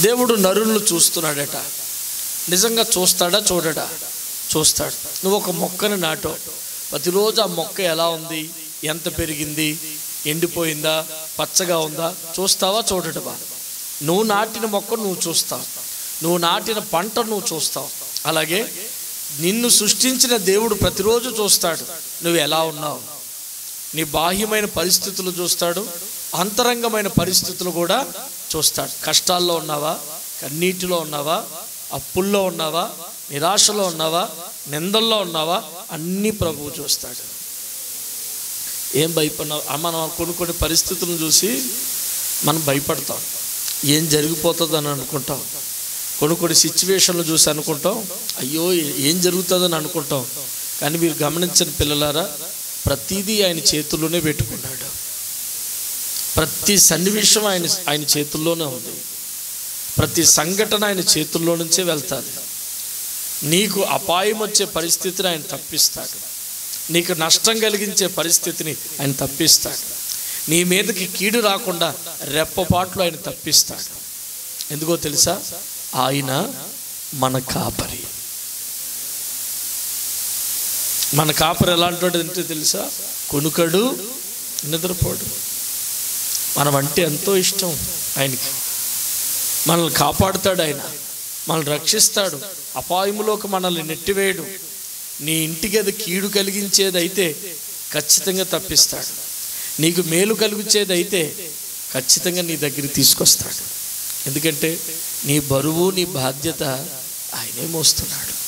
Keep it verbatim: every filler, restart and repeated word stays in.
దేవుడు నరులను చూస్తున్నాడట. నిజంగా చూస్తాడా చూడడా? చూస్తాడు. నువ్వు ఒక మొక్కను నాటో, ప్రతిరోజు ఆ మొక్క ఎలా ఉంది, ఎంత పెరిగింది, ఎండిపోయిందా, పచ్చగా ఉందా చూస్తావా చూడటవా? నువ్వు నాటిన మొక్క నువ్వు చూస్తావు, నువ్వు నాటిన పంట నువ్వు చూస్తావు. అలాగే నిన్ను సృష్టించిన దేవుడు ప్రతిరోజు చూస్తాడు నువ్వు ఎలా ఉన్నావు. నీ బాహ్యమైన పరిస్థితులు చూస్తాడు, అంతరంగమైన పరిస్థితులు కూడా చూస్తాడు. కష్టాల్లో ఉన్నావా, కన్నీటిలో ఉన్నావా, అప్పుల్లో ఉన్నావా, నిరాశలో ఉన్నావా, నిందల్లో ఉన్నావా, అన్నీ ప్రభువు చూస్తాడు. ఏం భయపడినావు? మనం కొన్ని కొన్ని పరిస్థితులను చూసి మనం భయపడతాం, ఏం జరిగిపోతుందని అనుకుంటాం. కొన్ని కొన్ని సిచ్యువేషన్లు చూసి అనుకుంటాం అయ్యో ఏం జరుగుతుందని అనుకుంటాం. కానీ మీరు గమనించిన పిల్లలారా, ప్రతిదీ ఆయన చేతుల్లోనే పెట్టుకున్నాడు. ప్రతి సన్నివేశం ఆయన ఆయన చేతుల్లోనే ఉంది. ప్రతి సంఘటన ఆయన చేతుల్లో నుంచే వెళ్తాది. నీకు అపాయం వచ్చే పరిస్థితిని ఆయన తప్పిస్తాడు, నీకు నష్టం కలిగించే పరిస్థితిని ఆయన తప్పిస్తాడు, నీ మీదకి కీడు రాకుండా రెప్పపాట్లు ఆయన తప్పిస్తాడు. ఎందుకో తెలుసా? ఆయన మన కాపరి. మన కాపరి ఎలాంటి అంటే తెలుసా? కొనుకడు, నిద్రపోడు. మనం అంటే ఎంతో ఇష్టం ఆయనకి. మనల్ని కాపాడుతాడు, ఆయన మనల్ని రక్షిస్తాడు, అపాయములోకి మనల్ని నెట్టివేయడు. నీ ఇంటికి అది కీడు కలిగించేది అయితే ఖచ్చితంగా తప్పిస్తాడు, నీకు మేలు కలిగించేది అయితే ఖచ్చితంగా నీ దగ్గరికి తీసుకొస్తాడు. ఎందుకంటే నీ బరువు నీ బాధ్యత ఆయనే మోస్తున్నాడు.